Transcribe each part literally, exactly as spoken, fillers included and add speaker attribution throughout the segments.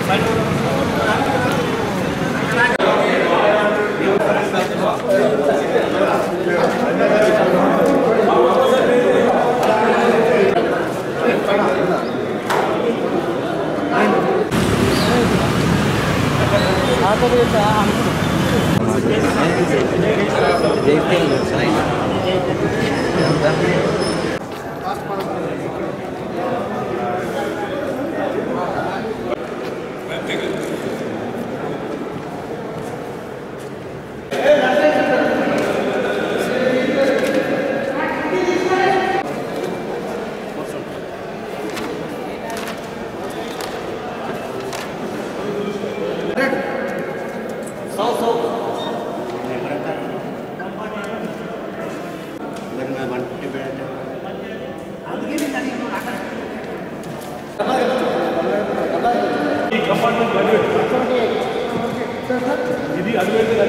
Speaker 1: ఇది అడిగేది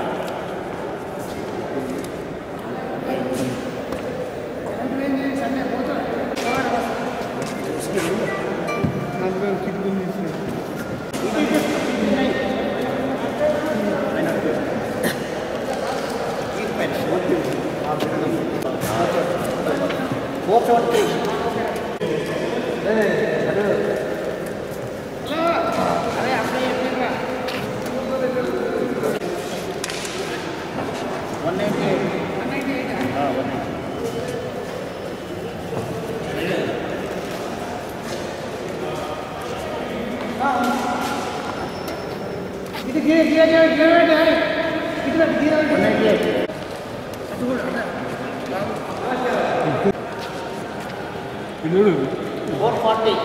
Speaker 2: four forty.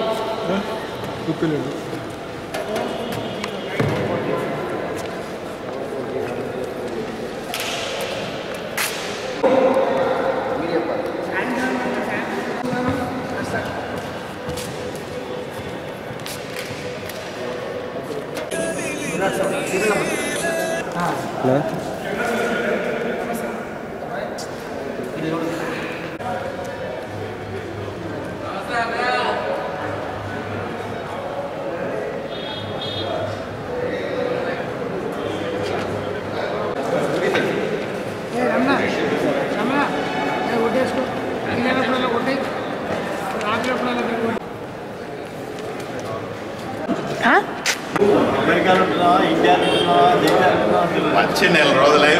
Speaker 3: మంచి నెల రోజులై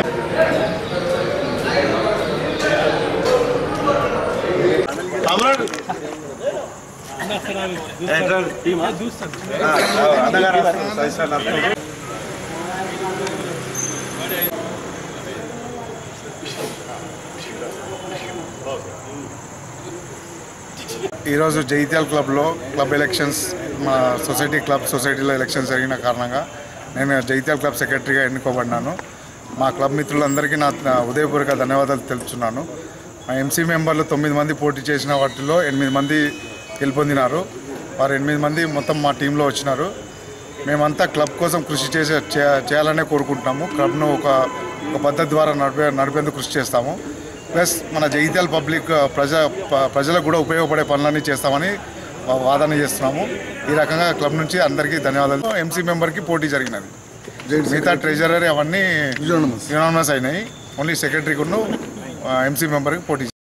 Speaker 4: ఈరోజు జైత్యాల క్లబ్లో క్లబ్ ఎలక్షన్స్ మా సొసైటీ క్లబ్ సొసైటీలో ఎలక్షన్స్ జరిగిన కారణంగా నేను జైత్యాల క్లబ్ సెక్రటరీగా ఎన్నుకోబడినాను. మా క్లబ్ మిత్రులందరికీ నా ఉదయపూర్వక ధన్యవాదాలు తెలుపుతున్నాను. మా ఎంసీ మెంబర్లు తొమ్మిది మంది పోటీ చేసిన వాటిలో ఎనిమిది మంది గెలుపొందినారు. వారు ఎనిమిది మంది మొత్తం మా టీంలో వచ్చినారు. మేమంతా క్లబ్ కోసం కృషి చేసే చేయాలనే కోరుకుంటున్నాము. క్లబ్ను ఒక ఒక పద్ధతి ద్వారా నడిపే నడిపేందుకు కృషి చేస్తాము. ప్లస్ మన జగిత్యాల పబ్లిక్ ప్రజ ప్రజలకు కూడా ఉపయోగపడే పనులన్నీ చేస్తామని వాదన చేస్తున్నాము. ఈ రకంగా క్లబ్ నుంచి అందరికీ ధన్యవాదాలు. ఎంసీ మెంబర్కి పోటీ జరిగినది, మిగతా ట్రెజరర్ అవన్నీ యునానిమస్ అయినాయి. ఓన్లీ సెక్రటరీకును ఎంసీ మెంబర్కి పోటీ